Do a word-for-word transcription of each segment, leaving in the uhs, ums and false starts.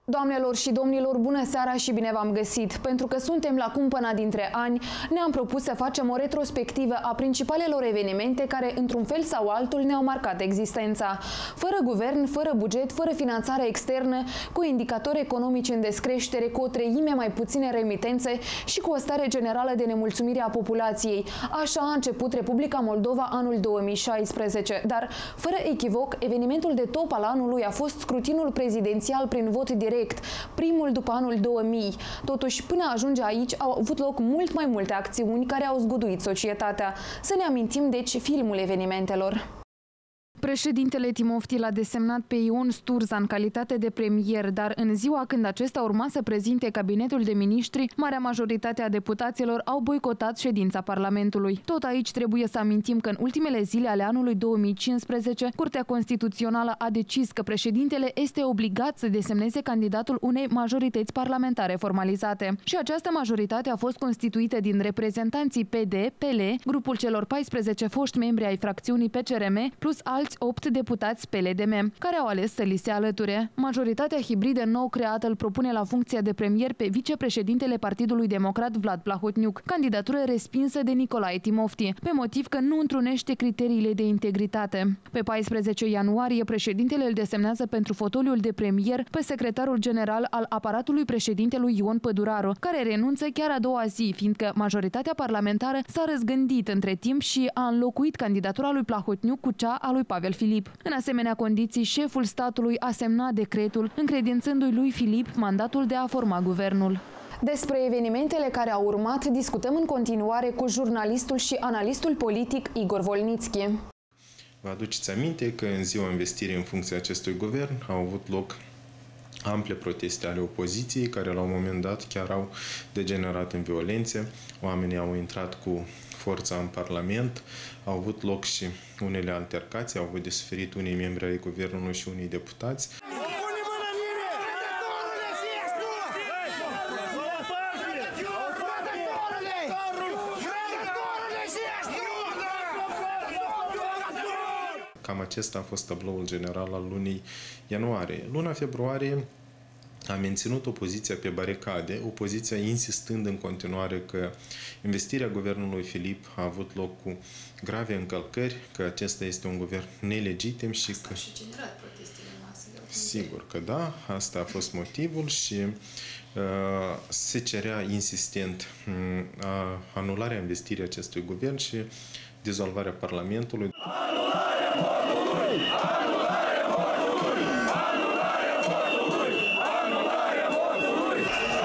Doamnelor și domnilor, bună seara și bine v-am găsit! Pentru că suntem la cumpăna dintre ani, ne-am propus să facem o retrospectivă a principalelor evenimente care, într-un fel sau altul, ne-au marcat existența. Fără guvern, fără buget, fără finanțare externă, cu indicatori economici în descreștere, cu o treime mai puține remitențe și cu o stare generală de nemulțumire a populației. Așa a început Republica Moldova anul două mii șaisprezece, dar, fără echivoc, evenimentul de top al anului a fost scrutinul prezidențial prin vot direct, primul după anul două mii. Totuși, până a ajunge aici, au avut loc mult mai multe acțiuni care au zguduit societatea. Să ne amintim, deci, filmul evenimentelor. Președintele Timofti l-a desemnat pe Ion Sturza în calitate de premier, dar în ziua când acesta urma să prezinte cabinetul de miniștri, marea majoritate a deputaților au boicotat ședința Parlamentului. Tot aici trebuie să amintim că în ultimele zile ale anului două mii cincisprezece, Curtea Constituțională a decis că președintele este obligat să desemneze candidatul unei majorități parlamentare formalizate. Și această majoritate a fost constituită din reprezentanții P D, P L, grupul celor paisprezece foști membri ai fracțiunii P C R M, plus alți opt deputați P L D M, care au ales să li se alăture. Majoritatea hibridă nou creată îl propune la funcția de premier pe vicepreședintele Partidului Democrat Vlad Plahotniuc, candidatură respinsă de Nicolae Timofti, pe motiv că nu întrunește criteriile de integritate. Pe paisprezece ianuarie, președintele îl desemnează pentru fotoliul de premier pe secretarul general al aparatului președintelui Ion Păduraru, care renunță chiar a doua zi, fiindcă majoritatea parlamentară s-a răzgândit între timp și a înlocuit candidatura lui Plahotniuc cu cea a lui Pavel Filip. În asemenea condiții, șeful statului a semnat decretul, încredințându-i lui Filip mandatul de a forma guvernul. Despre evenimentele care au urmat discutăm în continuare cu jurnalistul și analistul politic Igor Volnitski. Vă aduceți aminte că în ziua investirii în funcția acestui guvern au avut loc ample proteste ale opoziției, care la un moment dat chiar au degenerat în violențe. Oamenii au intrat cu forța în Parlament, au avut loc și unele altercații, au avut de suferit unii membri ai guvernului și unii deputați. Cam acesta a fost tabloul general al lunii ianuarie. Luna februarie a menținut opoziția pe baricade, opoziția insistând în continuare că investirea guvernului Filip a avut loc cu grave încălcări, că acesta este un guvern nelegitim și că... și generat protestele masele. Sigur că da, asta a fost motivul și uh, se cerea insistent uh, anularea investirii acestui guvern și dizolvarea Parlamentului. Anularea votului! Anularea votului! Anularea votului! Anularea votului!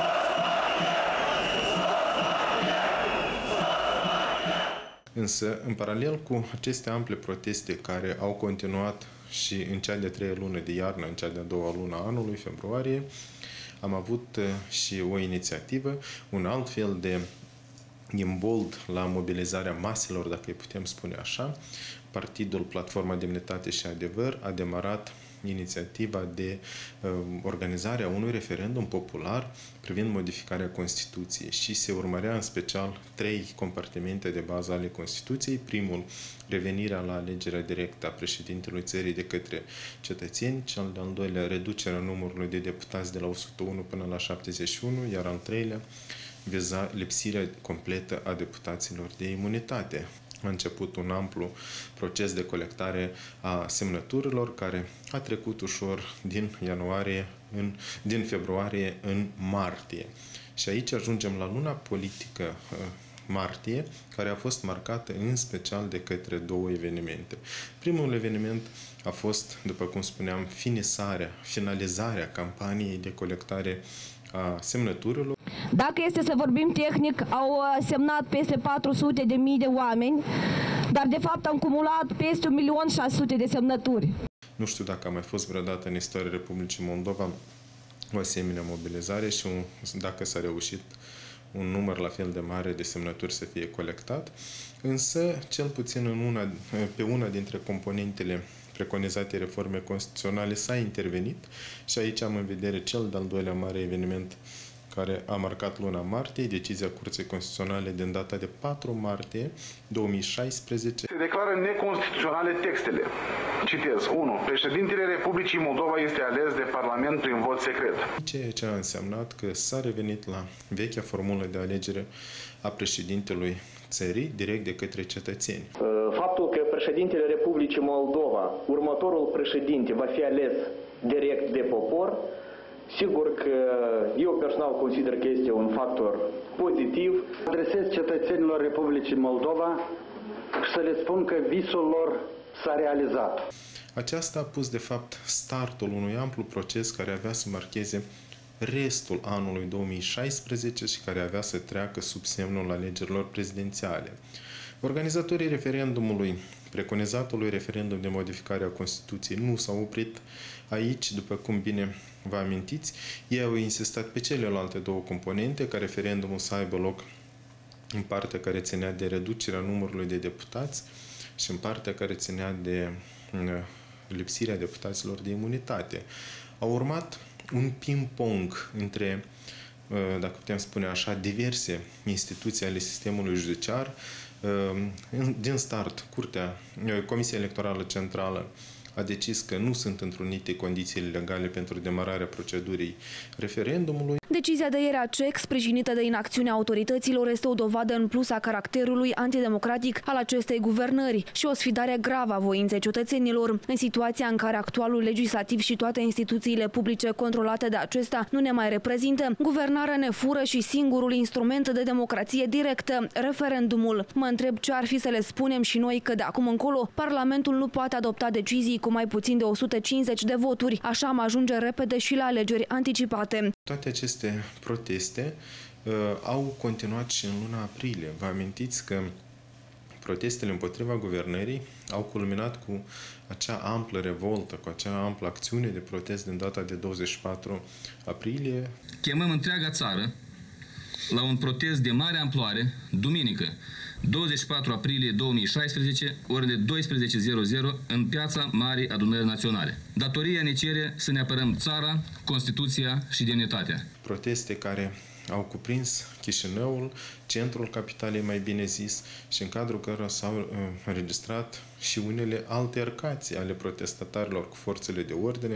Însă, în paralel cu aceste ample proteste care au continuat și în cea de-a treia lună de iarnă, în cea de-a doua lună a anului, februarie, am avut și o inițiativă, un alt fel de imbold la mobilizarea maselor, dacă îi putem spune așa. Partidul Platforma Demnitate și Adevăr a demarat inițiativa de uh, organizare a unui referendum popular privind modificarea Constituției și se urmărea în special trei compartimente de bază ale Constituției. Primul, revenirea la alegerea directă a președintelui țării de către cetățeni, cel de-al doilea, reducerea numărului de deputați de la o sută unu până la șaptezeci și unu, iar al treilea, viza lipsirea completă a deputaților de imunitate. A început un amplu proces de colectare a semnăturilor care a trecut ușor din ianuarie în, din februarie în martie. Și aici ajungem la luna politică martie, care a fost marcată în special de către două evenimente. Primul eveniment a fost, după cum spuneam, finisarea, finalizarea campaniei de colectare a semnăturilor. Dacă este să vorbim tehnic, au semnat peste patru sute de mii de oameni, dar de fapt am cumulat peste un milion șase sute de semnături. Nu știu dacă a mai fost vreodată în istoria Republicii Moldova o asemenea mobilizare și un, dacă s-a reușit un număr la fel de mare de semnături să fie colectat, însă cel puțin în una, pe una dintre componentele preconizate reforme constituționale s-a intervenit și aici am în vedere cel de-al doilea mare eveniment care a marcat luna martie, decizia Curții Constituționale din data de patru martie două mii șaisprezece. Se declară neconstituționale textele. Citez. unu. Președintele Republicii Moldova este ales de Parlament prin vot secret. Ceea ce a însemnat că s-a revenit la vechea formulă de alegere a președintelui țării direct de către cetățeni. Faptul că președintele Republicii Moldova, următorul președinte, va fi ales direct de popor, sigur că eu personal consider că este un factor pozitiv. Adresez cetățenilor Republicii Moldova și să le spun că visul lor s-a realizat. Aceasta a pus, de fapt, startul unui amplu proces care avea să marcheze restul anului două mii șaisprezece și care avea să treacă sub semnul alegerilor prezidențiale. Organizatorii referendumului, preconizatului referendum de modificare a Constituției, nu s-au oprit aici, după cum bine vă amintiți. Ei au insistat pe celelalte două componente, ca referendumul să aibă loc în partea care ținea de reducerea numărului de deputați și în partea care ținea de lipsirea deputaților de imunitate. A urmat un ping-pong între, dacă putem spune așa, diverse instituții ale sistemului judiciar. Din start, Curtea, Comisia Electorală Centrală a decis că nu sunt întrunite condițiile legale pentru demararea procedurii referendumului. Decizia de ieri a C E C, sprijinită de inacțiunea autorităților, este o dovadă în plus a caracterului antidemocratic al acestei guvernări și o sfidare gravă a voinței cetățenilor. În situația în care actualul legislativ și toate instituțiile publice controlate de acesta nu ne mai reprezintă, guvernarea ne fură și singurul instrument de democrație directă, referendumul. Mă întreb ce ar fi să le spunem și noi că de acum încolo Parlamentul nu poate adopta decizii cu mai puțin de o sută cincizeci de voturi. Așa am ajunge repede și la alegeri anticipate. Toate aceste proteste uh, au continuat și în luna aprilie. Vă amintiți că protestele împotriva guvernării au culminat cu acea amplă revoltă, cu acea amplă acțiune de protest din data de douăzeci și patru aprilie. Chemăm întreaga țară la un protest de mare amploare, duminică, douăzeci și patru aprilie două mii șaisprezece, orele douăsprezece zero zero, în piața Marii Adunări Naționale. Datoria ne cere să ne apărăm țara, Constituția și demnitatea. Proteste care au cuprins Chișinăul, centrul capitalei mai bine zis, și în cadrul cărora s-au înregistrat și unele altercații ale protestatarilor cu forțele de ordine.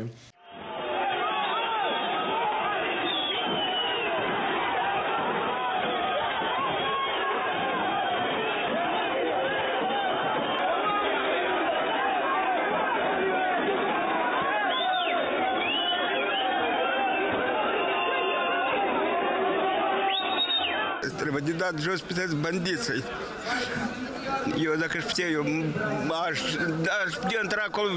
Trebuie de dat jos pe toți bandiții. Eu, dacă aș putea, eu aș, aș putea intra acolo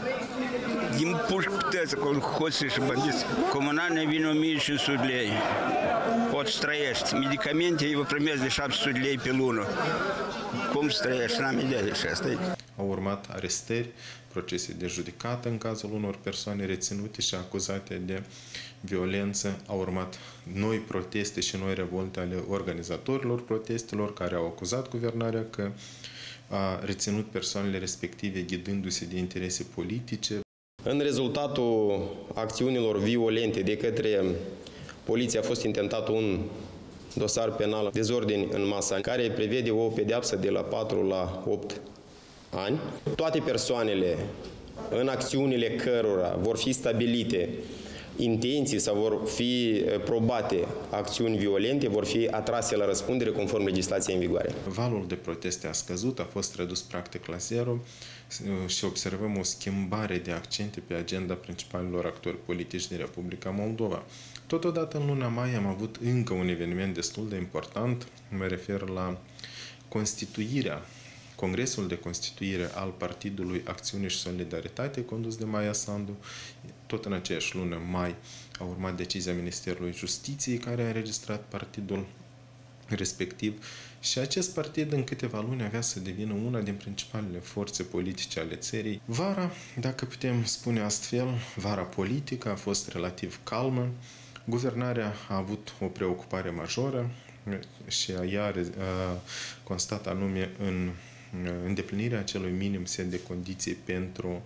din pușcă pe toți, acolo, hoții și bandiți. Comunal ne vine o mie cinci sute lei. Pot să trăiești. Medicamente eu primesc de șapte sute lei pe lună. Cum să trăiești? N-am idee de asta. Au urmat arestări, procese de judecată în cazul unor persoane reținute și acuzate de violență. Au urmat noi proteste și noi revolte ale organizatorilor protestelor, care au acuzat guvernarea că a reținut persoanele respective ghidându-se de interese politice. În rezultatul acțiunilor violente de către poliție a fost intentat un dosar penal dezordini în masă, care prevede o pedeapsă de la patru la opt ani. Toate persoanele în acțiunile cărora vor fi stabilite intenții sau vor fi probate acțiuni violente, vor fi atrase la răspundere conform legislației în vigoare. Valul de proteste a scăzut, a fost redus practic la zero și observăm o schimbare de accente pe agenda principalilor actori politici din Republica Moldova. Totodată, în luna mai am avut încă un eveniment destul de important, mă refer la constituirea Congresul de Constituire al Partidului Acțiune și Solidaritate, condus de Maia Sandu. Tot în aceeași lună, mai, a urmat decizia Ministerului Justiției, care a înregistrat partidul respectiv, și acest partid în câteva luni avea să devină una din principalele forțe politice ale țării. Vara, dacă putem spune astfel, vara politică a fost relativ calmă. Guvernarea a avut o preocupare majoră și ea a constat anume în îndeplinirea acelui minim set de condiții pentru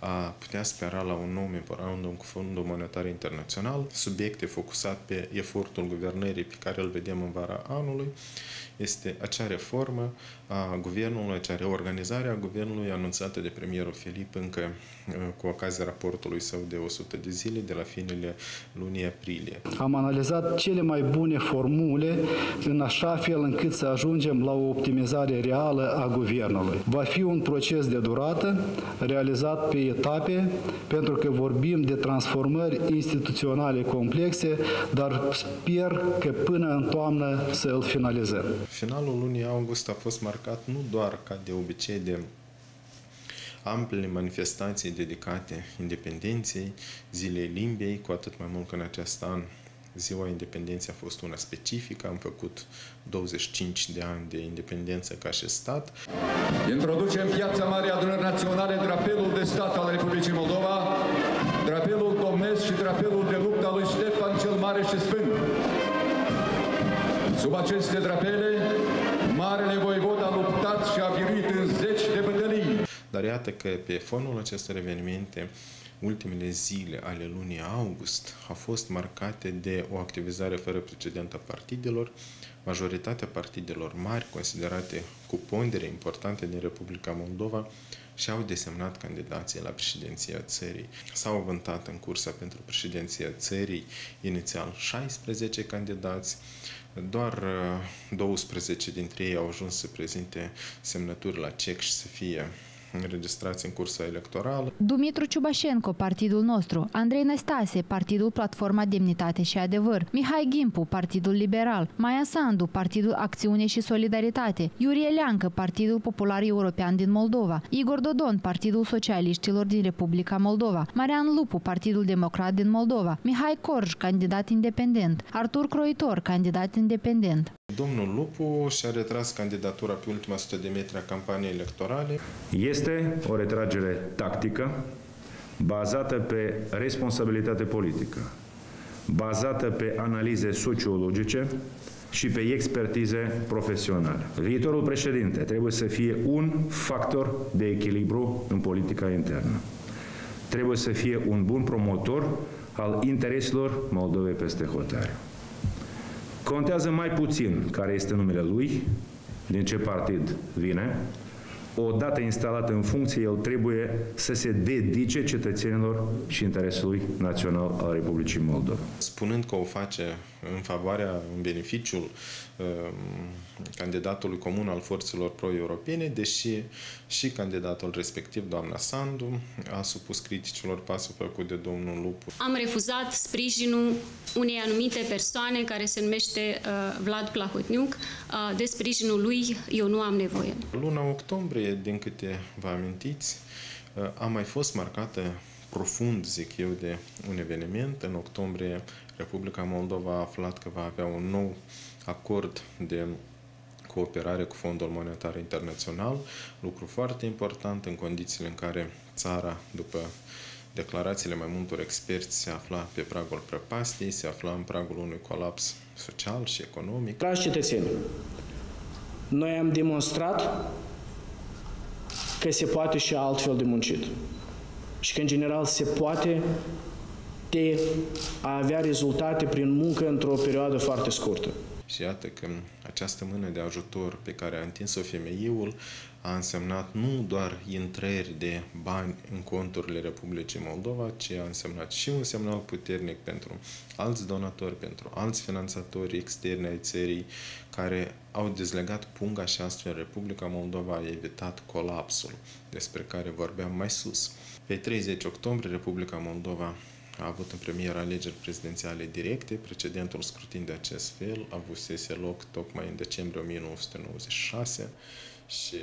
a putea spera la un nou memorandum cu Fondul Monetar Internațional. Subiecte focusat pe efortul guvernării pe care îl vedem în vara anului este acea reformă a guvernului, acea reorganizare a guvernului anunțată de premierul Filip încă cu ocazia raportului său de o sută de zile de la finele lunii aprilie. Am analizat cele mai bune formule în așa fel încât să ajungem la o optimizare reală a guvernului. Va fi un proces de durată, realizat pe etape, pentru că vorbim de transformări instituționale complexe, dar sper că până în toamnă să îl finalizăm. Finalul lunii august a fost marcat nu doar ca de obicei de amplele manifestații dedicate independenței, Zilei Limbiei, cu atât mai mult că în acest an Ziua Independenței a fost una specifică. Am făcut douăzeci și cinci de ani de independență ca și stat. Introduce în piața Marii Adunări Naționale drapelul de stat al Republicii Moldova, drapelul domnesc și drapelul de luptă al lui Ștefan cel Mare și Sfânt. Sub aceste drapele, Marele Voivod a luptat și a biruit în zeci de bătălii. Dar iată că pe fonul acestor evenimente, ultimele zile ale lunii august au fost marcate de o activizare fără precedent a partidelor. Majoritatea partidelor mari, considerate cu pondere importante din Republica Moldova, și-au desemnat candidații la președinția țării. S-au avântat în cursa pentru președinția țării inițial șaisprezece candidați, doar douăsprezece dintre ei au ajuns să prezinte semnături la cec și să fie înregistrați în cursa electorală. Dumitru Ciubașenko, Partidul Nostru, Andrei Năstase, Partidul Platforma Demnitate și Adevăr, Mihai Gimpu, Partidul Liberal, Maia Sandu, Partidul Acțiune și Solidaritate, Iurie Leancă, Partidul Popular European din Moldova, Igor Dodon, Partidul Socialiștilor din Republica Moldova, Marian Lupu, Partidul Democrat din Moldova, Mihai Corj, candidat independent, Artur Croitor, candidat independent. Domnul Lupu și-a retras candidatura pe ultima sută de metri a campaniei electorale. Este o retragere tactică, bazată pe responsabilitate politică, bazată pe analize sociologice și pe expertize profesionale. Viitorul președinte trebuie să fie un factor de echilibru în politica internă. Trebuie să fie un bun promotor al intereselor Moldovei peste hotare. Contează mai puțin care este numele lui, din ce partid vine. Odată instalat în funcție, el trebuie să se dedice cetățenilor și interesului național al Republicii Moldova. Spunând că o face în favoarea, în beneficiul uh, candidatului comun al forțelor pro-europene, deși și candidatul respectiv, doamna Sandu, a supus criticilor pasul făcut de domnul Lupu. Am refuzat sprijinul unei anumite persoane care se numește uh, Vlad Plahotniuc. Uh, de sprijinul lui eu nu am nevoie. Luna octombrie, din câte vă amintiți, uh, a mai fost marcată profund, zic eu, de un eveniment. În octombrie, Republica Moldova a aflat că va avea un nou acord de cooperare cu Fondul Monetar Internațional, lucru foarte important în condițiile în care țara, după declarațiile mai multor experți, se afla pe pragul prăpastiei, se afla în pragul unui colaps social și economic. Dragi cetățeni, noi am demonstrat că se poate și altfel de muncit și că, în general, se poate de a avea rezultate prin muncă într-o perioadă foarte scurtă. Și iată că această mână de ajutor pe care a întins-o femeiul a însemnat nu doar intrări de bani în conturile Republicii Moldova, ci a însemnat și un semnal puternic pentru alți donatori, pentru alți finanțatori externi ai țării, care au dezlegat punga și astfel Republica Moldova a evitat colapsul, despre care vorbeam mai sus. Pe treizeci octombrie, Republica Moldova a avut în premieră alegeri prezidențiale directe. Precedentul scrutin de acest fel a avusese loc tocmai în decembrie o mie nouă sute nouăzeci și șase și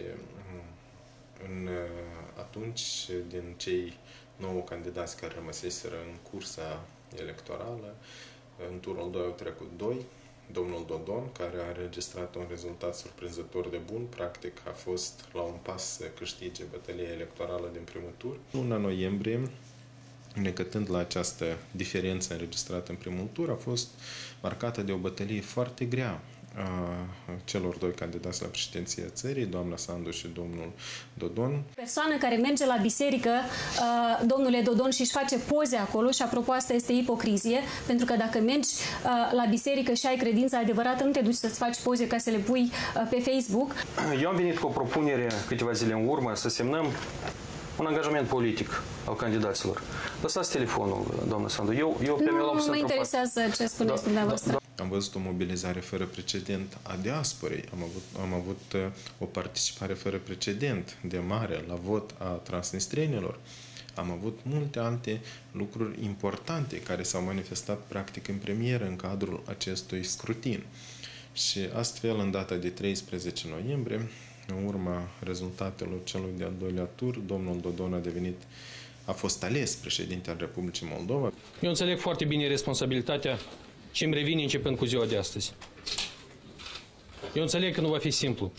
în, atunci, din cei nouă candidați care rămăseseră în cursa electorală, în turul doi au trecut doi. Domnul Dodon, care a înregistrat un rezultat surprinzător de bun, practic a fost la un pas să câștige bătălia electorală din primul tur. Luna noiembrie, necătând la această diferență înregistrată în primul tur, a fost marcată de o bătălie foarte grea a celor doi candidați la președinția țării, doamna Sandu și domnul Dodon. Persoană care merge la biserică, domnule Dodon, și își face poze acolo, și apropo, asta este ipocrizie, pentru că dacă mergi la biserică și ai credința adevărată, nu te duci să-ți faci poze ca să le pui pe Facebook. Eu am venit cu o propunere câteva zile în urmă să semnăm un angajament politic al candidaților. Lăsați telefonul, doamnă Sandu. Eu, eu pe nu mă interesează ce spuneți da, dumneavoastră. Da, da. Am văzut o mobilizare fără precedent a diasporei. Am avut, am avut o participare fără precedent de mare la vot a transnistrenilor. Am avut multe alte lucruri importante care s-au manifestat practic în premieră în cadrul acestui scrutin. Și astfel, în data de treisprezece noiembrie, în urma rezultatelor celui de-al doilea tur, domnul Dodon a devenit, a fost ales președinte al Republicii Moldova. Eu înțeleg foarte bine responsabilitatea ce îmi revine începând cu ziua de astăzi. Eu înțeleg că nu va fi simplu.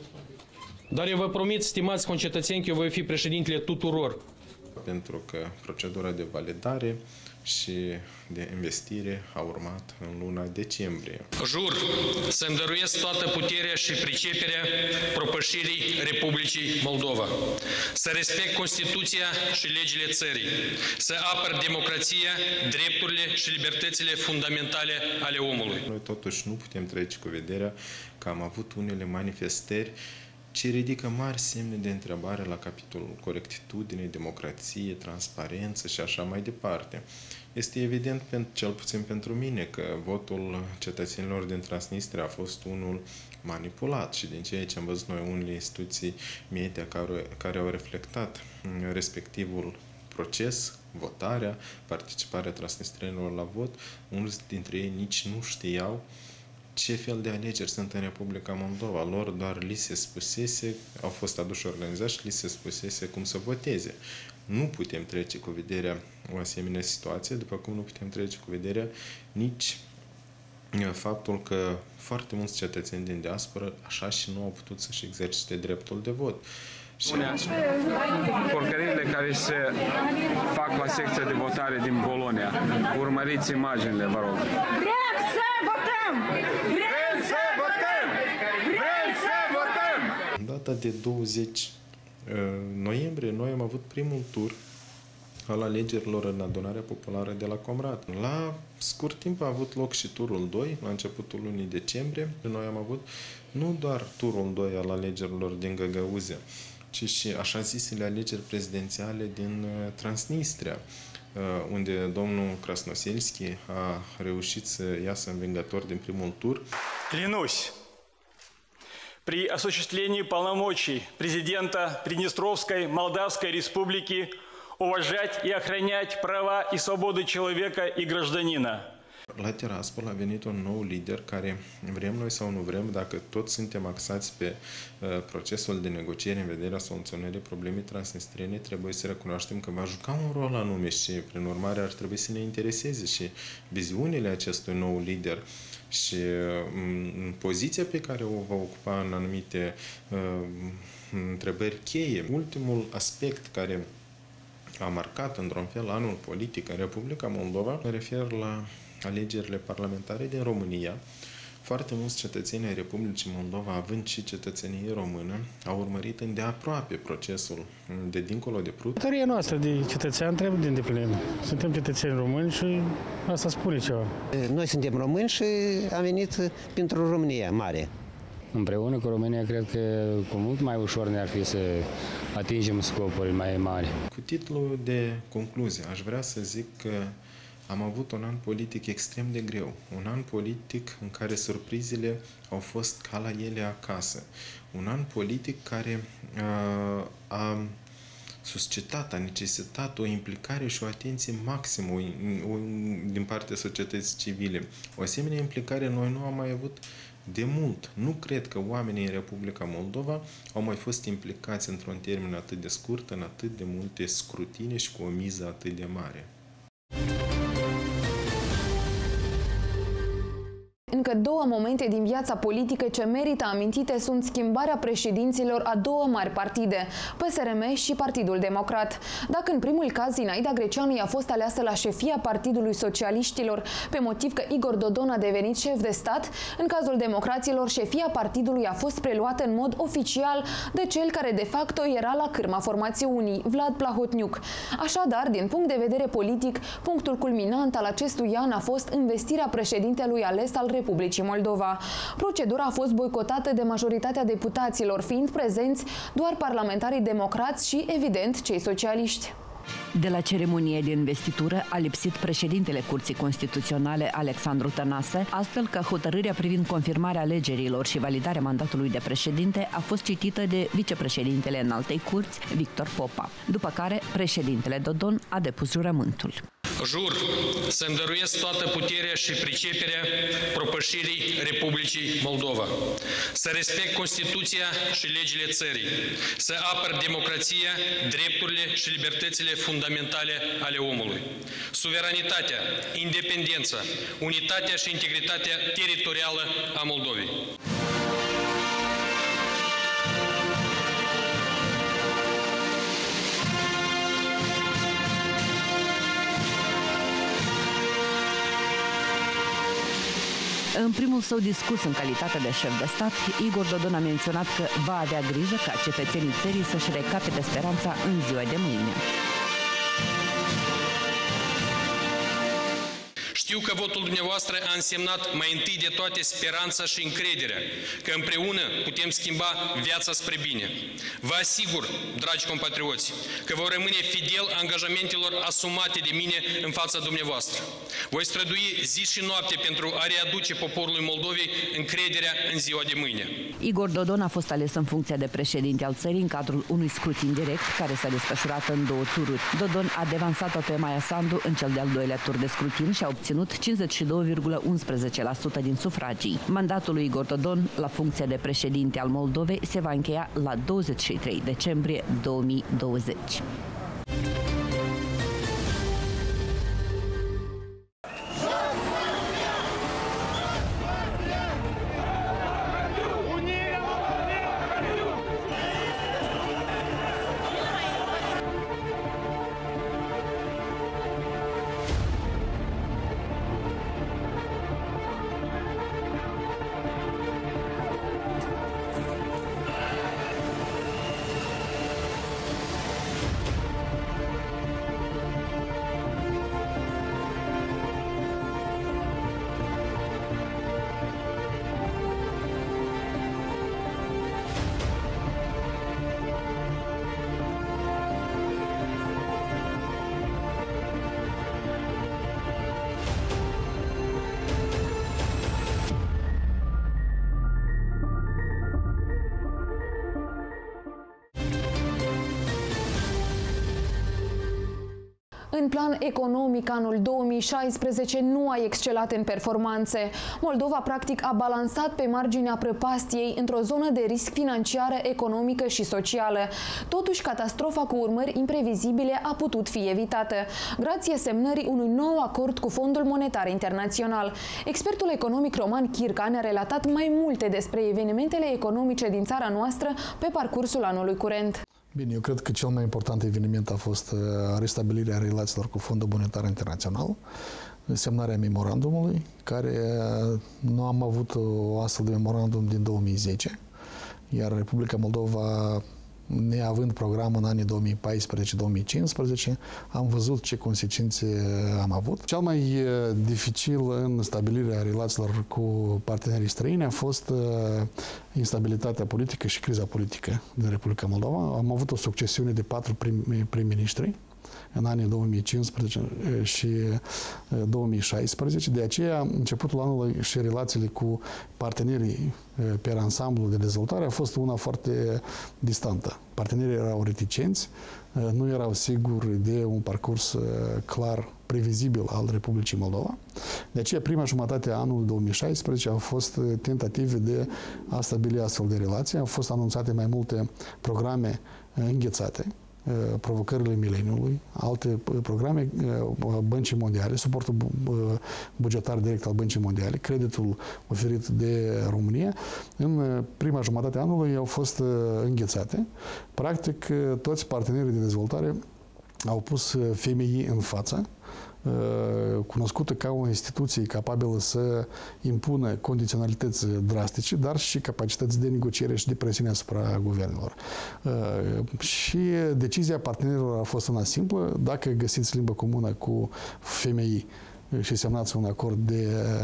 Dar eu vă promit, stimați concetățeni, că eu voi fi președintele tuturor. Pentru că procedura de validare și de investire a urmat în luna decembrie. Jur să-mi dăruiesc toată puterea și priceperea propășirii Republicii Moldova, să respect Constituția și legile țării, să apăr democrația, drepturile și libertățile fundamentale ale omului. Noi totuși nu putem trece cu vederea că am avut unele manifestări ce ridică mari semne de întrebare la capitolul corectitudine, democrație, transparență și așa mai departe. Este evident, cel puțin pentru mine, că votul cetățenilor din Transnistria a fost unul manipulat și din ceea ce am văzut noi unele instituții media care, care au reflectat respectivul proces, votarea, participarea transnistrienilor la vot, mulți dintre ei nici nu știau ce fel de alegeri sunt în Republica Moldova. Lor doar li se spusese, au fost aduși organizați și li se spusese cum să voteze. Nu putem trece cu vederea o asemenea situație, după cum nu putem trece cu vederea nici faptul că foarte mulți cetățeni din diaspora așa și nu au putut să-și exercite dreptul de vot. Și porcările care se fac la secția de votare din Polonia. Urmăriți imaginile, vă rog. Vrem să votăm! Vrem să votăm! Vrem să votăm! În data de douăzeci noiembrie, noi am avut primul tur al alegerilor în adunarea populară de la Comrat. La scurt timp a avut loc și turul doi, la începutul lunii decembrie. Noi am avut nu doar turul doi al alegerilor din Găgăuzia, ci și așa zisele alegeri prezidențiale din Transnistria, unde domnul Krasnoselski a reușit să iasă învingător din primul tur. Клянусь, при осуществлении полномочий президента Приднестровской Молдавской Республики уважать и охранять права и свободы человека и гражданина. La Tiraspol a venit un nou lider care, vrem noi sau nu vrem, dacă toți suntem axați pe uh, procesul de negociere în vederea soluționării problemei transnistriene, trebuie să recunoaștem că va juca un rol anume și, prin urmare, ar trebui să ne intereseze și viziunile acestui nou lider și uh, poziția pe care o va ocupa în anumite uh, întrebări cheie. Ultimul aspect care a marcat, într-un fel, anul politic în Republica Moldova, mă refer la alegerile parlamentare din România. Foarte mulți cetățeni ai Republicii Moldova, având și cetățenie română, au urmărit îndeaproape procesul de dincolo de Prut. Datoria noastră de cetățean trebuie de îndeplinim. Suntem cetățeni români și asta spune ceva. Noi suntem români și am venit pentru România mare. Împreună cu România, cred că cu mult mai ușor ne-ar fi să atingem scopuri mai mari. Cu titlul de concluzie, aș vrea să zic că am avut un an politic extrem de greu. Un an politic în care surprizele au fost ca la ele acasă. Un an politic care uh, a suscitat, a necesitat o implicare și o atenție maximă o, o, din partea societății civile. O asemenea implicare noi nu am mai avut de mult. Nu cred că oamenii în Republica Moldova au mai fost implicați într-un termen atât de scurt, în atât de multe scrutine și cu o miză atât de mare. Încă două momente din viața politică ce merită amintite sunt schimbarea președinților a două mari partide, P S R M și Partidul Democrat. Dacă în primul caz Zinaida Greceanu a fost aleasă la șefia Partidului Socialiștilor pe motiv că Igor Dodon a devenit șef de stat, în cazul democraților șefia partidului a fost preluată în mod oficial de cel care de facto era la cârma formațiunii, Vlad Plahotniuc. Așadar, din punct de vedere politic, punctul culminant al acestui an a fost investirea președintelui ales al Republicii Moldova. Procedura a fost boicotată de majoritatea deputaților, fiind prezenți doar parlamentarii democrați și, evident, cei socialiști. De la ceremonie de investitură a lipsit președintele Curții Constituționale Alexandru Tănase, astfel că hotărârea privind confirmarea alegerilor și validarea mandatului de președinte a fost citită de vicepreședintele Înaltei Curți, Victor Popa, după care președintele Dodon a depus jurământul. Jur să-mi dăruiesc toată puterea și priceperea propășirii Republicii Moldova, să respect Constituția și legile țării, să apăr democrația, drepturile și libertățile fundamentale ale omului, suveranitatea, independența, unitatea și integritatea teritorială a Moldovei. În primul său discurs în calitate de șef de stat, Igor Dodon a menționat că va avea grijă ca cetățenii țării să-și recapete speranța în ziua de mâine. Știu că votul dumneavoastră a însemnat mai întâi de toate speranța și încrederea că împreună putem schimba viața spre bine. Vă asigur, dragi compatrioți, că vor rămâne fidel angajamentelor asumate de mine în fața dumneavoastră. Voi strădui zi și noapte pentru a readuce poporului Moldovei încrederea în ziua de mâine. Igor Dodon a fost ales în funcția de președinte al țării în cadrul unui scrutin direct care s-a desfășurat în două tururi. Dodon a devansat-o pe Maia Sandu în cel de-al doilea tur de scrutin și a obținut cincizeci și doi virgulă unsprezece la sută din sufragii. Mandatul lui Igor Dodon la funcția de președinte al Moldovei se va încheia la douăzeci și trei decembrie două mii douăzeci. În plan economic, anul două mii șaisprezece nu a excelat în performanțe. Moldova practic a balansat pe marginea prăpastiei într-o zonă de risc financiară, economică și socială. Totuși, catastrofa cu urmări imprevizibile a putut fi evitată, grație semnării unui nou acord cu Fondul Monetar Internațional. Expertul economic Roman Chirca ne-a relatat mai multe despre evenimentele economice din țara noastră pe parcursul anului curent. Bine, eu cred că cel mai important eveniment a fost restabilirea relațiilor cu Fondul Monetar Internațional, semnarea memorandumului, care nu am avut o astfel de memorandum din două mii zece, iar Republica Moldova, neavând program în anii două mii paisprezece două mii cincisprezece, am văzut ce consecințe am avut. Cel mai dificil în stabilirea relațiilor cu partenerii străini a fost instabilitatea politică și criza politică din Republica Moldova. Am avut o succesiune de patru prim-ministri în anii două mii cincisprezece și două mii șaisprezece. De aceea, începutul anului și relațiile cu partenerii pe ansamblu de dezvoltare a fost una foarte distantă. Partenerii erau reticenți, nu erau siguri de un parcurs clar, previzibil al Republicii Moldova. De aceea, prima jumătate a anului două mii șaisprezece au fost tentative de a stabili astfel de relații. Au fost anunțate mai multe programe înghețate provocările mileniului, alte programe, Băncii Mondiale, suportul bugetar direct al Băncii Mondiale, creditul oferit de România, în prima jumătate a anului au fost înghețate. Practic, toți partenerii de dezvoltare au pus femeii în față, cunoscută ca o instituție capabilă să impună condiționalități drastice, dar și capacități de negociere și de presiune asupra guvernelor. Și decizia partenerilor a fost una simplă: dacă găsiți limbă comună cu femeii și semnați un acord de,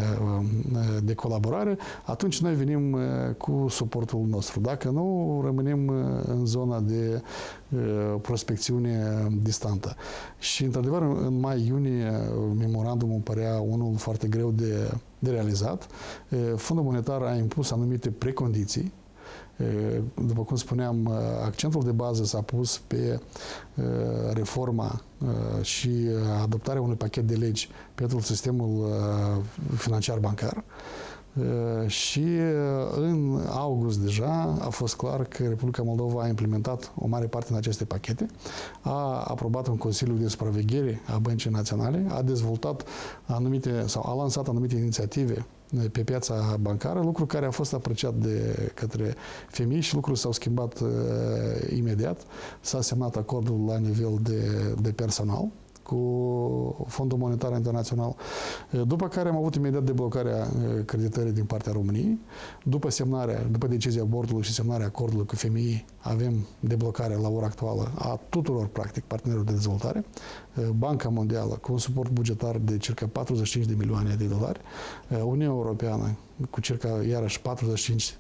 de colaborare, atunci noi venim cu suportul nostru. Dacă nu, rămânem în zona de prospecțiune distantă. Și, într-adevăr, în mai-iunie, memorandumul părea unul foarte greu de, de realizat. Fondul Monetar a impus anumite precondiții. După cum spuneam, accentul de bază s-a pus pe reforma și adoptarea unui pachet de legi pentru sistemul financiar bancar. Și în august deja a fost clar că Republica Moldova a implementat o mare parte din aceste pachete, a aprobat un Consiliu de Supraveghere a Băncii Naționale, a dezvoltat anumite sau a lansat anumite inițiative pe piața bancară, lucru care a fost apreciat de către femei și lucrurile s-au schimbat uh, imediat. S-a semnat acordul la nivel de, de personal cu Fondul Monetar Internațional, după care am avut imediat deblocarea creditării din partea României. După semnarea, după decizia bordului și semnarea acordului cu F M I, avem deblocarea la ora actuală a tuturor, practic, partenerilor de dezvoltare. Banca Mondială, cu un suport bugetar de circa patruzeci și cinci de milioane de dolari, Uniunea Europeană, cu circa, iarăși, patruzeci și cinci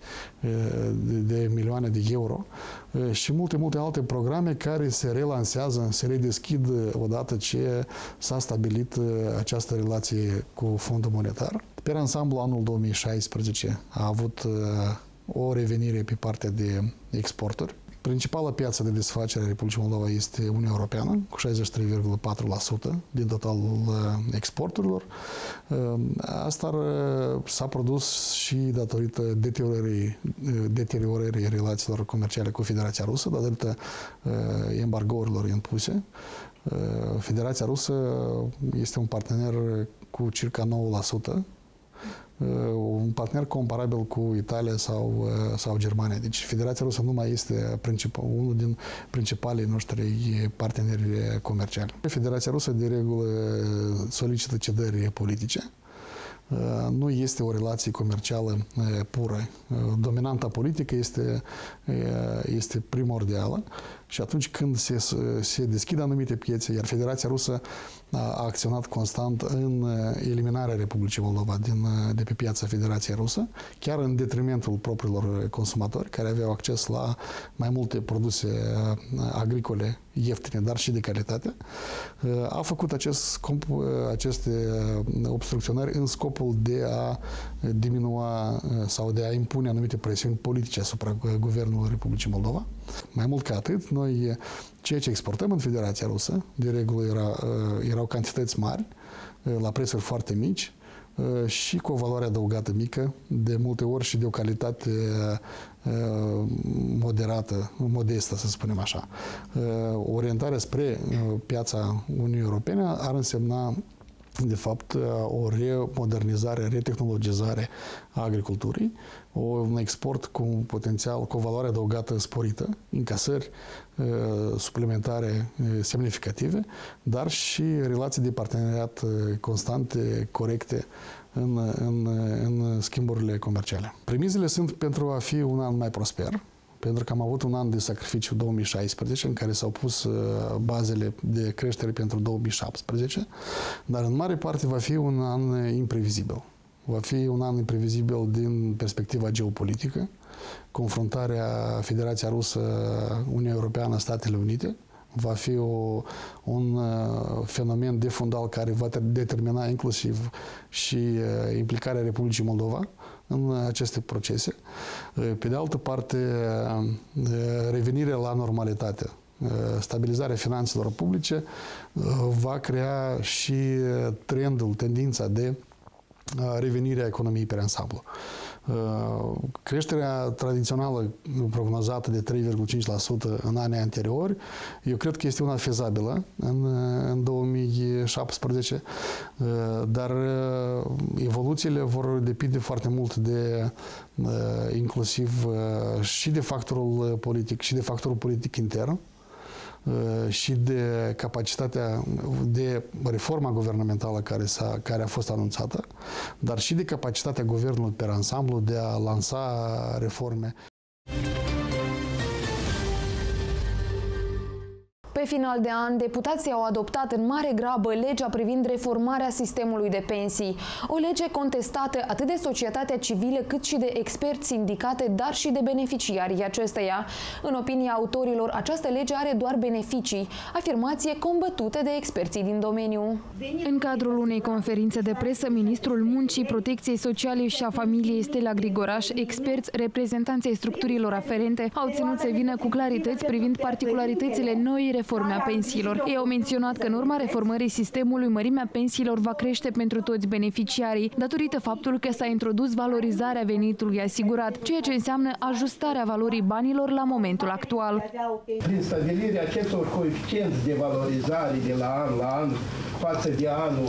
de milioane de euro și multe, multe alte programe care se relansează, se redeschid odată ce s-a stabilit această relație cu Fondul Monetar. Pe ansamblu, anul două mii șaisprezece a avut o revenire pe partea de exporturi. Principala piață de desfacere a Republicii Moldova este Uniunea Europeană, cu șaizeci și trei virgulă patru la sută din totalul exporturilor. Asta s-a produs și datorită deteriorării, deteriorării relațiilor comerciale cu Federația Rusă, datorită embargourilor impuse. Federația Rusă este un partener cu circa nouă la sută, un partener comparabil cu Italia sau, sau Germania. Deci Federația Rusă nu mai este unul din principalii noștri parteneri comerciali. Federația Rusă de regulă solicită cedări politice. Nu este o relație comercială pură. Dominanta politică este, este primordială și atunci când se, se deschid anumite piețe, iar Federația Rusă a acționat constant în eliminarea Republicii Moldova din, de pe piața Federației Rusă, chiar în detrimentul propriilor consumatori, care aveau acces la mai multe produse agricole ieftine, dar și de calitate, a făcut acest, aceste obstrucționări în scopul de a diminua sau de a impune anumite presiuni politice asupra Guvernului Republicii Moldova. Mai mult ca atât, noi ceea ce exportăm în Federația Rusă, de regulă era, erau cantități mari, la prețuri foarte mici și cu o valoare adăugată mică, de multe ori și de o calitate moderată, modestă, să spunem așa. Orientarea spre piața Uniunii Europene ar însemna, de fapt, o remodernizare, retehnologizare a agriculturii, un export cu un potențial, cu o valoare adăugată sporită, încasări uh, suplimentare uh, semnificative, dar și relații de parteneriat uh, constante, corecte în, în, în schimburile comerciale. Premizele sunt pentru a fi un an mai prosper, pentru că am avut un an de sacrificiu două mii șaisprezece, în care s-au pus bazele de creștere pentru două mii șaptesprezece, dar în mare parte va fi un an imprevizibil. Va fi un an imprevizibil din perspectiva geopolitică, confruntarea Federația Rusă, Uniunea Europeană, Statele Unite, va fi o, un fenomen de fundal care va determina inclusiv și implicarea Republicii Moldova în aceste procese. Pe de altă parte, revenirea la normalitate, stabilizarea finanțelor publice va crea și trendul, tendința de revenirea economiei pe ansamblu. Creșterea tradițională prognozată de trei virgulă cinci la sută în anii anteriori, eu cred că este una fezabilă în, în două mii șaptesprezece, dar evoluțiile vor depinde foarte mult de inclusiv și de factorul politic și de factorul politic intern, și de capacitatea de reforma guvernamentală care, s-a, care a fost anunțată, dar și de capacitatea guvernului pe ansamblu de a lansa reforme. Pe final de an, deputații au adoptat în mare grabă legea privind reformarea sistemului de pensii. O lege contestată atât de societatea civilă cât și de experți, sindicate, dar și de beneficiarii acesteia. În opinia autorilor, această lege are doar beneficii, afirmație combătută de experții din domeniu. În cadrul unei conferințe de presă, ministrul Muncii, Protecției Sociale și a Familiei, Stella Grigoraș, experți, reprezentanții ai structurilor aferente, au ținut să vină cu clarități privind particularitățile noii reforme a pensiilor. Ei au menționat că în urma reformării sistemului, mărimea pensiilor va crește pentru toți beneficiarii, datorită faptului că s-a introdus valorizarea venitului asigurat, ceea ce înseamnă ajustarea valorii banilor la momentul actual. Prin stabilirea acestor coeficienți de valorizare de la an la an față de anul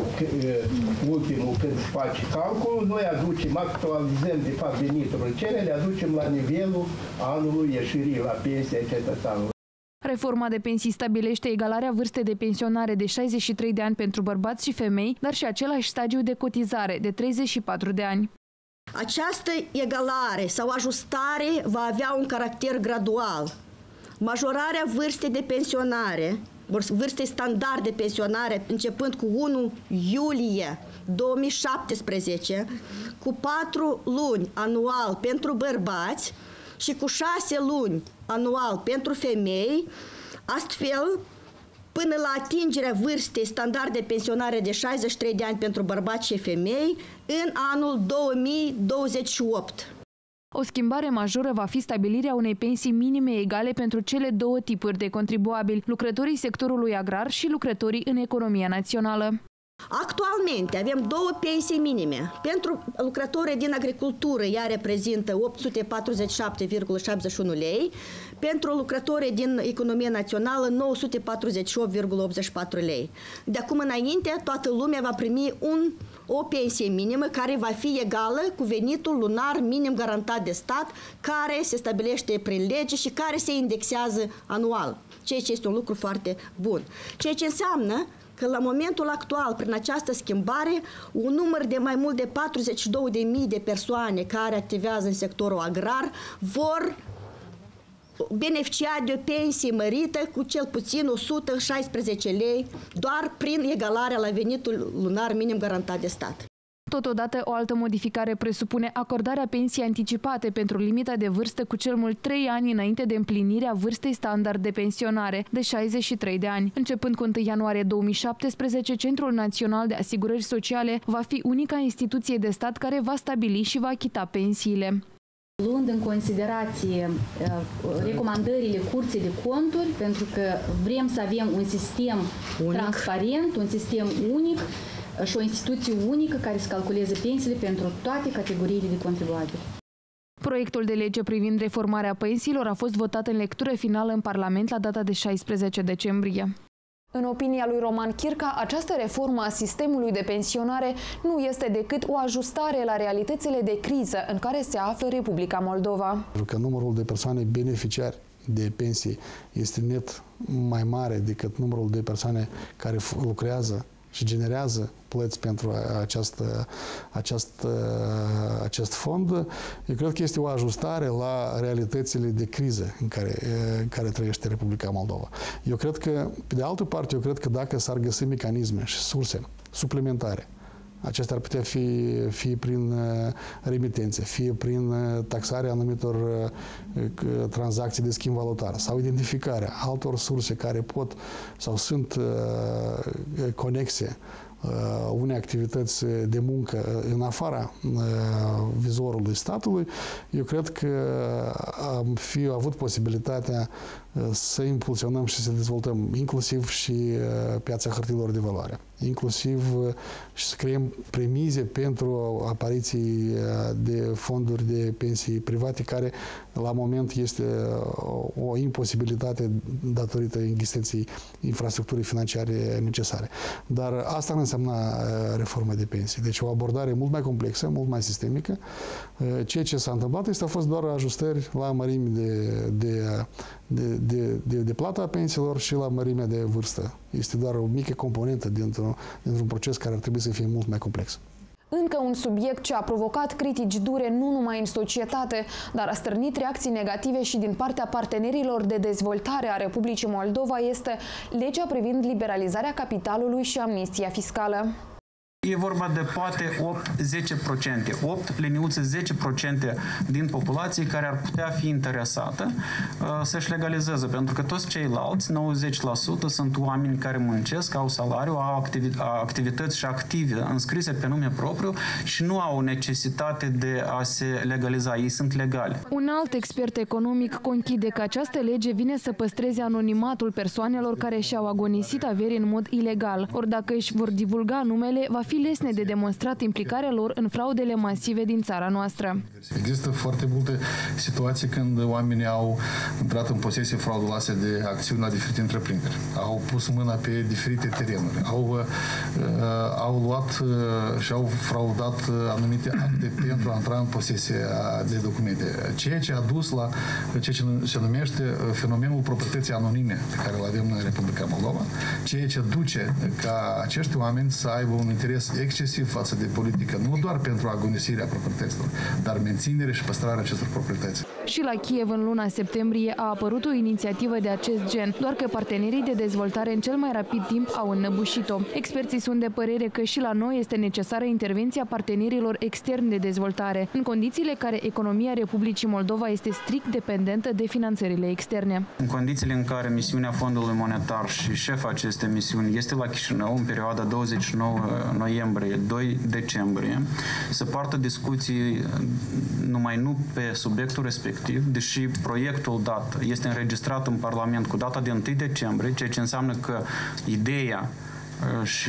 ultimul când se face calculul, noi aducem, actualizăm de fapt veniturile cele, le aducem la nivelul anului ieșirii la pensie a cetățeanului. Reforma de pensii stabilește egalarea vârstei de pensionare de șaizeci și trei de ani pentru bărbați și femei, dar și același stagiu de cotizare de treizeci și patru de ani. Această egalare sau ajustare va avea un caracter gradual. Majorarea vârstei de pensionare, vârstei standard de pensionare, începând cu unu iulie două mii șaptesprezece, cu patru luni anual pentru bărbați și cu șase luni anual pentru femei, astfel până la atingerea vârstei standard de pensionare de șaizeci și trei de ani pentru bărbați și femei în anul două mii douăzeci și opt. O schimbare majoră va fi stabilirea unei pensii minime egale pentru cele două tipuri de contribuabili, lucrătorii sectorului agrar și lucrătorii în economia națională. Actualmente avem două pensii minime. Pentru lucrătorii din agricultură ea reprezintă opt sute patruzeci și șapte virgulă șaptezeci și unu lei, pentru lucrătorii din economia națională nouă sute patruzeci și opt virgulă optzeci și patru lei. De acum înainte, toată lumea va primi un, o pensie minimă care va fi egală cu venitul lunar minim garantat de stat, care se stabilește prin lege și care se indexează anual, ceea ce este un lucru foarte bun. Ceea ce înseamnă că la momentul actual, prin această schimbare, un număr de mai mult de patruzeci și două de mii de persoane care activează în sectorul agrar vor beneficia de o pensie mărită cu cel puțin o sută șaisprezece lei, doar prin egalarea la venitul lunar minim garantat de stat. Totodată, o altă modificare presupune acordarea pensiei anticipate pentru limita de vârstă cu cel mult trei ani înainte de împlinirea vârstei standard de pensionare de șaizeci și trei de ani. Începând cu întâi ianuarie două mii șaptesprezece, Centrul Național de Asigurări Sociale va fi unica instituție de stat care va stabili și va achita pensiile. Luând în considerație recomandările Curții de Conturi, pentru că vrem să avem un sistem unic, transparent, un sistem unic și o instituție unică care să calculeze pensiile pentru toate categoriile de contribuabili. Proiectul de lege privind reformarea pensiilor a fost votat în lectură finală în Parlament la data de șaisprezece decembrie. În opinia lui Roman Chirca, această reformă a sistemului de pensionare nu este decât o ajustare la realitățile de criză în care se află Republica Moldova. Pentru că numărul de persoane beneficiari de pensii este net mai mare decât numărul de persoane care lucrează și generează plăți pentru această, această, acest fond, eu cred că este o ajustare la realitățile de criză în care, în care trăiește Republica Moldova. Eu cred că, pe de altă parte, eu cred că dacă s-ar găsi mecanisme și surse suplimentare, acestea ar putea fi fie prin remitențe, fie prin taxarea anumitor tranzacții de schimb valutar sau identificarea altor surse care pot sau sunt conexe unei activități de muncă în afara vizorului statului, eu cred că am fi avut posibilitatea să impulsionăm și să dezvoltăm inclusiv și piața hârtiilor de valoare. inclusiv și să creăm premize pentru apariții de fonduri de pensii private, care la moment este o imposibilitate datorită existenței infrastructurii financiare necesare. Dar asta nu înseamnă reforma de pensii. Deci o abordare mult mai complexă, mult mai sistemică. Ceea ce s-a întâmplat este a fost doar ajustări la mărimi de, de, de, de, de, de plata a pensiilor și la mărimea de vârstă. Este doar o mică componentă dintr-un, dintr-un proces care ar trebui să fie mult mai complex. Încă un subiect ce a provocat critici dure nu numai în societate, dar a stârnit reacții negative și din partea partenerilor de dezvoltare a Republicii Moldova este legea privind liberalizarea capitalului și amnistia fiscală. E vorba de poate opt la zece la sută, opt liniuțe zece la sută din populație care ar putea fi interesată uh, să-și legalizeze, pentru că toți ceilalți, nouăzeci la sută, sunt oameni care muncesc, au salariu, au activi activități și active înscrise pe nume propriu și nu au necesitate de a se legaliza. Ei sunt legali. Un alt expert economic conchide că această lege vine să păstreze anonimatul persoanelor care și-au agonisit averi în mod ilegal, ori dacă își vor divulga numele, va fi lesne de demonstrat implicarea lor în fraudele masive din țara noastră. Există foarte multe situații când oamenii au intrat în posesie frauduloase de acțiuni la diferite întreprinderi. Au pus mâna pe diferite terenuri. Au, uh, au luat uh, și au fraudat anumite acte pentru a intra în posesie de documente. Ceea ce a dus la ceea ce se numește fenomenul proprietății anonime pe care îl avem în Republica Moldova, ceea ce duce ca acești oameni să aibă un interes excesiv față de politică, nu doar pentru agonisirea proprietăților, dar menținerea și păstrarea acestor proprietăți. Și la Kiev în luna septembrie a apărut o inițiativă de acest gen, doar că partenerii de dezvoltare în cel mai rapid timp au înnăbușit-o. Experții sunt de părere că și la noi este necesară intervenția partenerilor externi de dezvoltare, în condițiile care economia Republicii Moldova este strict dependentă de finanțările externe. În condițiile în care misiunea Fondului Monetar și șefa acestei misiuni este la Chișinău în perioada douăzeci și nouă noiembrie - doi decembrie, să poartă discuții numai nu pe subiectul respectiv, deși proiectul dat este înregistrat în Parlament cu data de întâi decembrie, ceea ce înseamnă că ideea și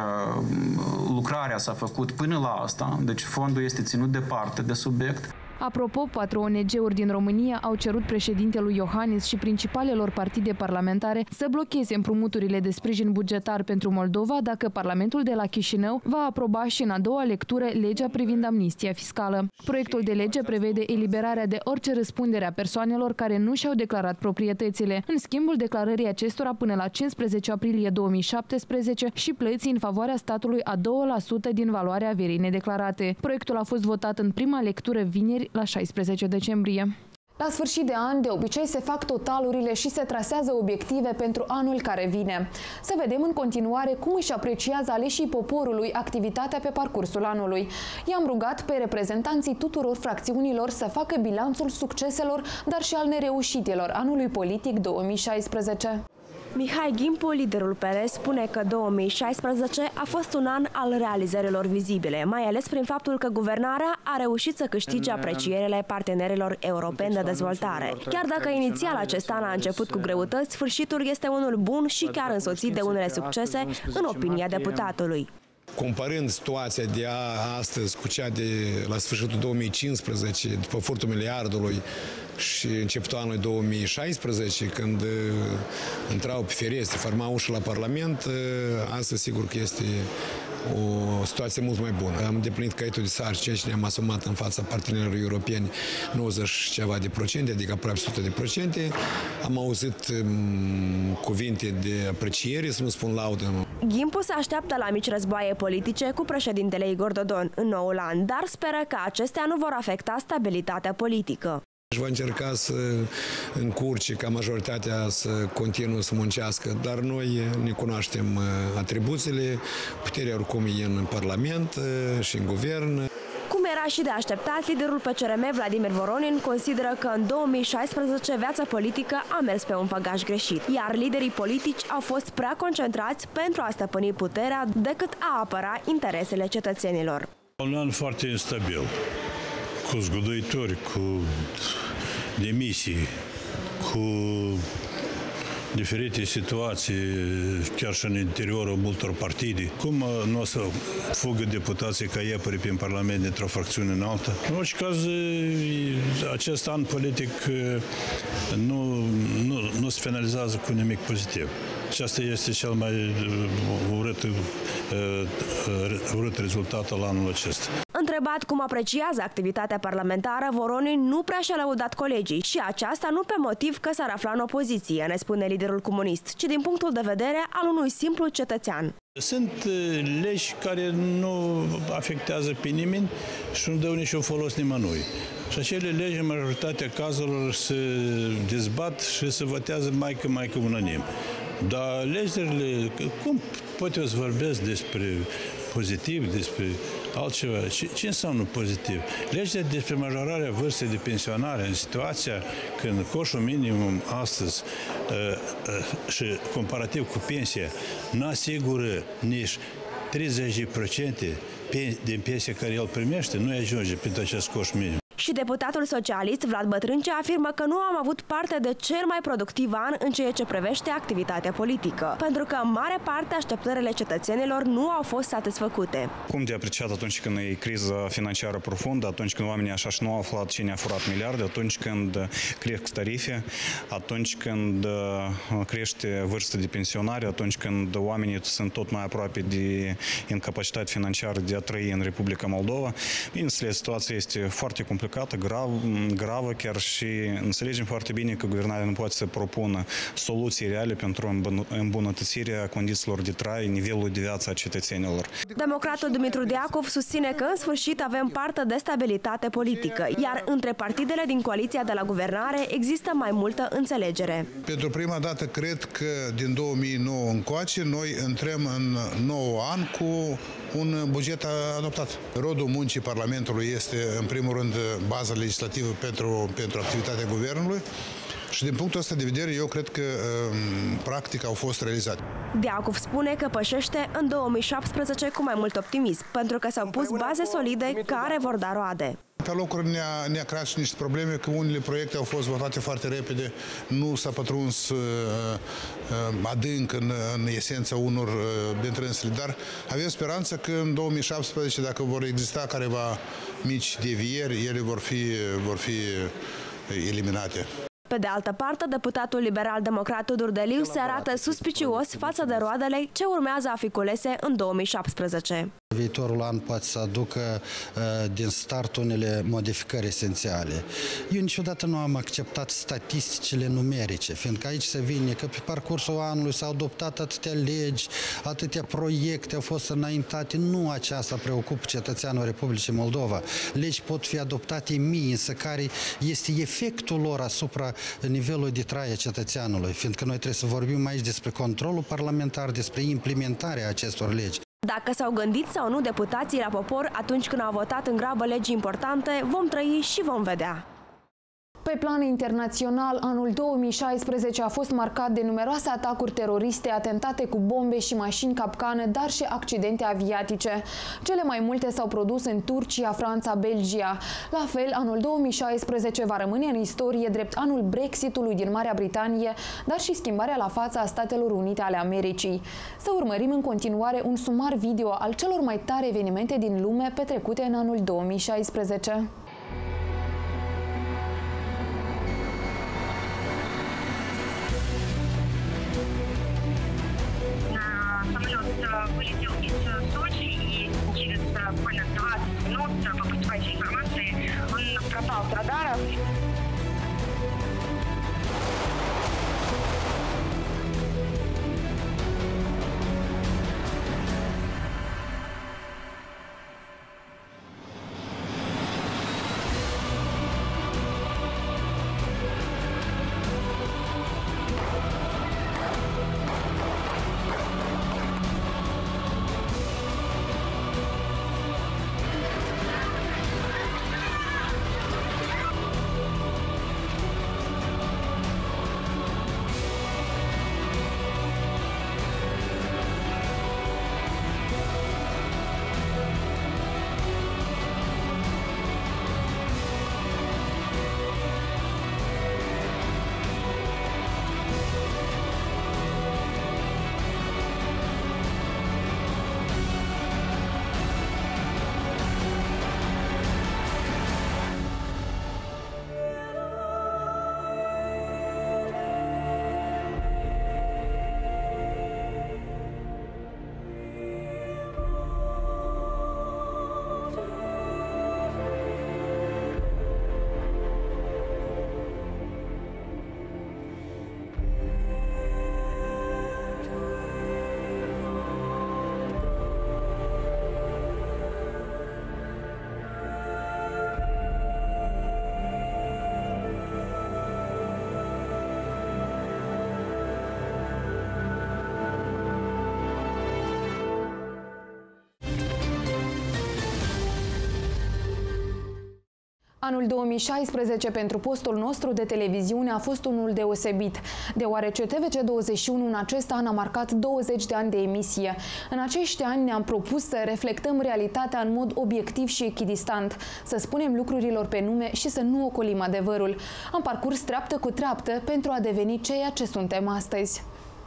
lucrarea s-a făcut până la asta, deci fondul este ținut departe de subiect. Apropo, patru O N G-uri din România au cerut președintelui Iohannis și principalelor partide parlamentare să blocheze împrumuturile de sprijin bugetar pentru Moldova dacă Parlamentul de la Chișinău va aproba și în a doua lectură legea privind amnistia fiscală. Proiectul de lege prevede eliberarea de orice răspundere a persoanelor care nu și-au declarat proprietățile, în schimbul declarării acestora până la cincisprezece aprilie două mii șaptesprezece și plății în favoarea statului a doi la sută din valoarea averii nedeclarate. Proiectul a fost votat în prima lectură vineri la șaisprezece decembrie. La sfârșit de an, de obicei, se fac totalurile și se trasează obiective pentru anul care vine. Să vedem în continuare cum își apreciază aleșii poporului activitatea pe parcursul anului. I-am rugat pe reprezentanții tuturor fracțiunilor să facă bilanțul succeselor, dar și al nereușitelor anului politic două mii șaisprezece. Mihai Gimpu, liderul P R, spune că două mii șaisprezece a fost un an al realizărilor vizibile, mai ales prin faptul că guvernarea a reușit să câștige aprecierile partenerilor europeni de dezvoltare. Chiar dacă inițial acest an a început cu greutăți, sfârșitul este unul bun și chiar însoțit de unele succese, în opinia deputatului. Comparând situația de astăzi cu cea de la sfârșitul două mii cincisprezece, după furtul miliardului, și începutul anului două mii șaisprezece, când uh, intrau pe ferestre, formau ușă la Parlament, uh, astăzi sigur că este o situație mult mai bună. Am îndeplinit caietul de sarcini și ne-am asumat în fața partenerilor europeni nouăzeci ceva de procente, adică aproape o sută de procente. Am auzit um, cuvinte de apreciere, să nu spun laudă. Gimpu se așteaptă la mici războaie politice cu președintele Igor Dodon în noul an, dar speră că acestea nu vor afecta stabilitatea politică. Își va încerca să încurce ca majoritatea să continue să muncească, dar noi ne cunoaștem atribuțiile, puterea oricum e în Parlament și în Guvern. Cum era și de așteptat, liderul P C R M, Vladimir Voronin, consideră că în două mii șaisprezece viața politică a mers pe un făgaș greșit, iar liderii politici au fost prea concentrați pentru a stăpâni puterea decât a apăra interesele cetățenilor. Un an foarte instabil, cu zguduitori, cu demisii, cu diferite situații, chiar și în interiorul multor partide. Cum nu o să fugă deputații ca iepuri prin Parlament dintr-o fracțiune în alta? În orice caz, acest an politic nu, nu, nu se finalizează cu nimic pozitiv. Și asta este cel mai urât, urât rezultat al anului acesta. Întrebat cum apreciază activitatea parlamentară, Voronin nu prea și-a lăudat colegii și aceasta nu pe motiv că s-ar afla în opoziție, ne spune liderul comunist, ci din punctul de vedere al unui simplu cetățean. Sunt legi care nu afectează pe nimeni și nu dau niciun folos nimănui. Și acele legi, în majoritatea cazurilor, se dezbat și se votează mai că mai că unanim. Dar legile, cum pot eu să vorbesc despre pozitiv, despre altceva? Ce, ce înseamnă pozitiv? Legile despre majorarea vârstei de pensionare în situația când coșul minimum astăzi uh, uh, și comparativ cu pensia nu asigură nici treizeci la sută din pensia care el primește, nu ajunge pentru acest coș minim. Și deputatul socialist Vlad Bătrâncea afirmă că nu am avut parte de cel mai productiv an în ceea ce privește activitatea politică, pentru că în mare parte așteptările cetățenilor nu au fost satisfăcute. Cum de apreciat atunci când e criza financiară profundă, atunci când oamenii așa și nu au aflat cine a furat miliarde, atunci când cresc tarife, atunci când crește vârsta de pensionare, atunci când oamenii sunt tot mai aproape de incapacitate financiară de a trăi în Republica Moldova. Bineînțeles, situația este foarte complicată, grav, gravă chiar și înțelegem foarte bine că guvernarea nu poate să propună soluții reale pentru îmbunătățirea condițiilor de trai, nivelul de viață a cetățenilor. Democratul Dumitru Deacov susține că în sfârșit avem parte de stabilitate politică, iar între partidele din coaliția de la guvernare există mai multă înțelegere. Pentru prima dată cred că din două mii nouă încoace noi intrăm în nou an cu un buget adoptat. Rodul muncii Parlamentului este în primul rând baza legislativă pentru, pentru activitatea guvernului și din punctul ăsta de vedere eu cred că practic au fost realizate. Deacov spune că pășește în două mii șaptesprezece cu mai mult optimism, pentru că s-au pus baze solide care vor da roade. Pe locuri ne-a, ne-a creat și niște probleme, că unele proiecte au fost votate foarte repede, nu s-a pătruns uh, uh, adânc în, în esența unor uh, dintre însele, dar avem speranță că în două mii șaptesprezece, dacă vor exista careva mici devieri, ele vor fi, vor fi eliminate. Pe de altă parte, deputatul liberal-democrat Tudor Deliu se arată suspicios față de roadele ce urmează a fi culese în două mii șaptesprezece. Viitorul an poate să aducă uh, din start unele modificări esențiale. Eu niciodată nu am acceptat statisticile numerice, fiindcă aici se vine că pe parcursul anului s-au adoptat atâtea legi, atâtea proiecte au fost înaintate. Nu aceasta preocupă cetățeanul Republicii Moldova. Legi pot fi adoptate mii, însă care este efectul lor asupra nivelului de trai a cetățeanului, fiindcă noi trebuie să vorbim aici despre controlul parlamentar, despre implementarea acestor legi. Dacă s-au gândit sau nu deputații la popor atunci când au votat în grabă legi importante, vom trăi și vom vedea. Pe plan internațional, anul două mii șaisprezece a fost marcat de numeroase atacuri teroriste, atentate cu bombe și mașini capcană, dar și accidente aviatice. Cele mai multe s-au produs în Turcia, Franța, Belgia. La fel, anul două mii șaisprezece va rămâne în istorie drept anul Brexitului din Marea Britanie, dar și schimbarea la fața a Statelor Unite ale Americii. Să urmărim în continuare un sumar video al celor mai tari evenimente din lume petrecute în anul două mii șaisprezece. Вылетел из Сочи и через буквально двадцать минут, по поступающей информации, он пропал с радаров. Anul două mii șaisprezece pentru postul nostru de televiziune a fost unul deosebit, deoarece T V C douăzeci și unu în acest an a marcat douăzeci de ani de emisie. În acești ani ne-am propus să reflectăm realitatea în mod obiectiv și echidistant, să spunem lucrurilor pe nume și să nu ocolim adevărul. Am parcurs treaptă cu treaptă pentru a deveni ceea ce suntem astăzi.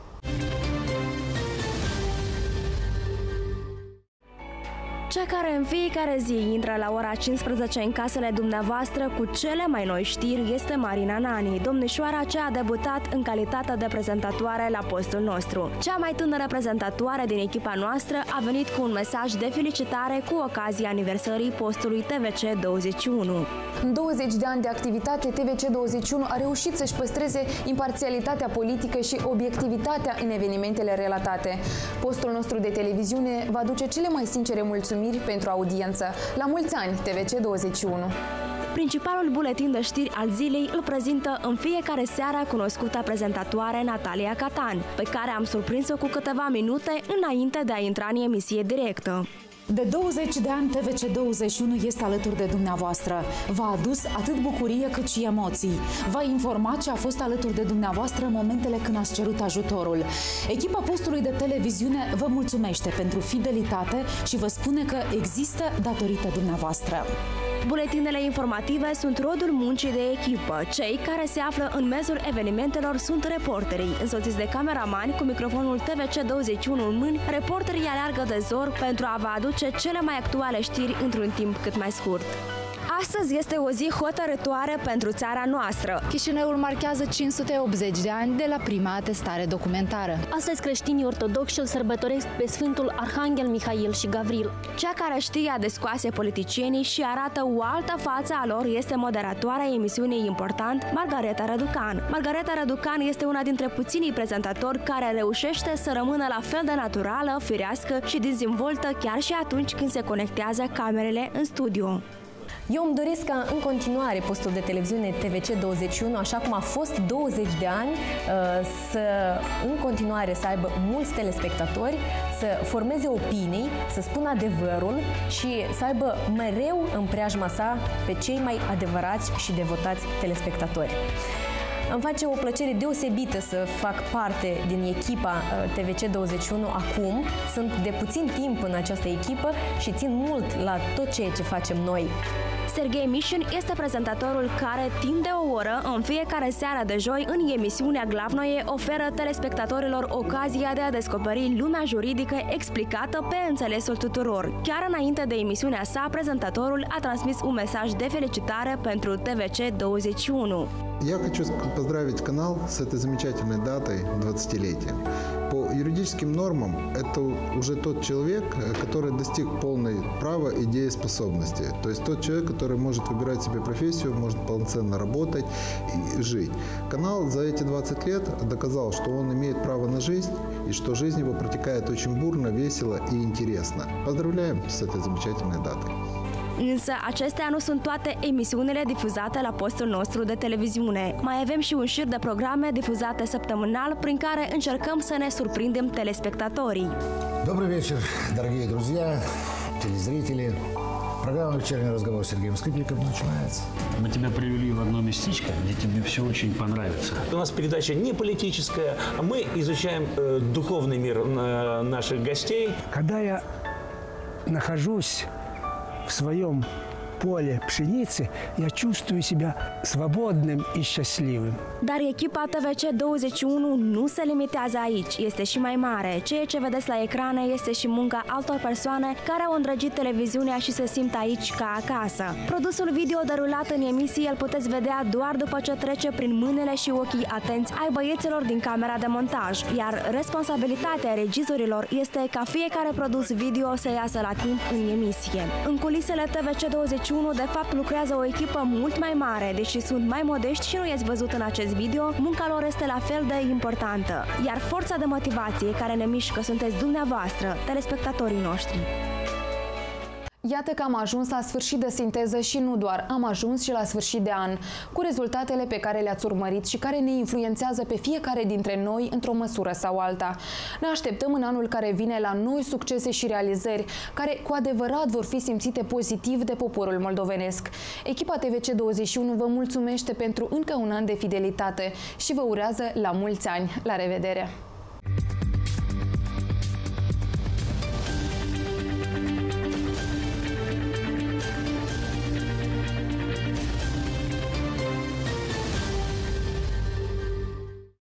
Cea care în fiecare zi intră la ora cincisprezece în casele dumneavoastră cu cele mai noi știri este Marina Nani, domnișoara ce a debutat în calitate de prezentatoare la postul nostru. Cea mai tânără prezentatoare din echipa noastră a venit cu un mesaj de felicitare cu ocazia aniversării postului T V C douăzeci și unu. În douăzeci de ani de activitate, T V C douăzeci și unu a reușit să-și păstreze imparțialitatea politică și obiectivitatea în evenimentele relatate. Postul nostru de televiziune va duce cele mai sincere mulțumiri pentru audiență. La mulți ani, T V C douăzeci și unu! Principalul buletin de știri al zilei îl prezintă în fiecare seară cunoscuta prezentatoare Natalia Catan, pe care am surprins-o cu câteva minute înainte de a intra în emisie directă. De douăzeci de ani, T V C douăzeci și unu este alături de dumneavoastră. V-a adus atât bucurie cât și emoții. V-a informat și a fost alături de dumneavoastră în momentele când ați cerut ajutorul. Echipa postului de televiziune vă mulțumește pentru fidelitate și vă spune că există datorită dumneavoastră. Buletinele informative sunt rodul muncii de echipă. Cei care se află în mezul evenimentelor sunt reporterii. Însoțiți de cameramani cu microfonul T V C douăzeci și unu în mâini, reporterii aleargă de zor pentru a vă aduce cele mai actuale știri într-un timp cât mai scurt. Astăzi este o zi hotărătoare pentru țara noastră. Chișinăul marchează cinci sute optzeci de ani de la prima atestare documentară. Astăzi creștinii ortodoxi îl sărbătoresc pe Sfântul Arhanghel Mihail și Gavril. Cea care știe a descoase politicienii și arată o altă față a lor este moderatoarea emisiunii Important, Margareta Răducan. Margareta Răducan este una dintre puținii prezentatori care reușește să rămână la fel de naturală, firească și dezvoltă chiar și atunci când se conectează camerele în studio. Eu îmi doresc ca în continuare postul de televiziune T V C douăzeci și unu, așa cum a fost douăzeci de ani, să în continuare să aibă mulți telespectatori, să formeze opinii, să spună adevărul și să aibă mereu în preajma sa pe cei mai adevărați și devotați telespectatori. Îmi face o plăcere deosebită să fac parte din echipa T V C douăzeci și unu acum. Sunt de puțin timp în această echipă și țin mult la tot ceea ce facem noi. Serghei Mișin este prezentatorul care, timp de o oră, în fiecare seară de joi, în emisiunea Glavnoie, oferă telespectatorilor ocazia de a descoperi lumea juridică explicată pe înțelesul tuturor. Chiar înainte de emisiunea sa, prezentatorul a transmis un mesaj de felicitare pentru T V C douăzeci și unu. Я хочу поздравить канал с этой замечательной датой двадцатилетия. По юридическим нормам это уже тот человек, который достиг полной права и дееспособности. То есть тот человек, который может выбирать себе профессию, может полноценно работать и жить. Канал за эти двадцать лет доказал, что он имеет право на жизнь и что жизнь его протекает очень бурно, весело и интересно. Поздравляем с этой замечательной датой. Însă acestea nu sunt toate emisiunile difuzate la postul nostru de televiziune. Mai avem și un șir de programe difuzate săptămânal prin care încercăm să ne surprindem telespectatorii. Добрый вечер, дорогие друзья, телезрители. Программа «Вечерний разговор» с Сергеем Скрипником начинается. Мы тебя привели в одно местечко, где тебе все очень понравится. У нас передача не политическая, а мы изучаем э, духовный мир э, наших гостей. Когда я нахожусь в своем поле пшеницы, я чувствую себя свободным и счастливым. Dar echipa T V C douăzeci și unu nu se limitează aici, este și mai mare. Ceea ce vedeți la ecrane este și munca altor persoane care au îndrăgit televiziunea și se simt aici ca acasă. Produsul video derulat în emisie îl puteți vedea doar după ce trece prin mâinile și ochii atenți ai băieților din camera de montaj, iar responsabilitatea regizorilor este ca fiecare produs video să iasă la timp în emisie. În culisele T V C douăzeci și unu, de fapt, lucrează o echipă mult mai mare, deși sunt mai modești și nu i-ați văzut în acest video, munca lor este la fel de importantă. Iar forța de motivație care ne mișcă sunteți dumneavoastră, telespectatorii noștri. Iată că am ajuns la sfârșit de sinteză și nu doar, am ajuns și la sfârșit de an, cu rezultatele pe care le-ați urmărit și care ne influențează pe fiecare dintre noi într-o măsură sau alta. Ne așteptăm în anul care vine la noi succese și realizări, care cu adevărat vor fi simțite pozitiv de poporul moldovenesc. Echipa T V C douăzeci și unu vă mulțumește pentru încă un an de fidelitate și vă urează la mulți ani. La revedere!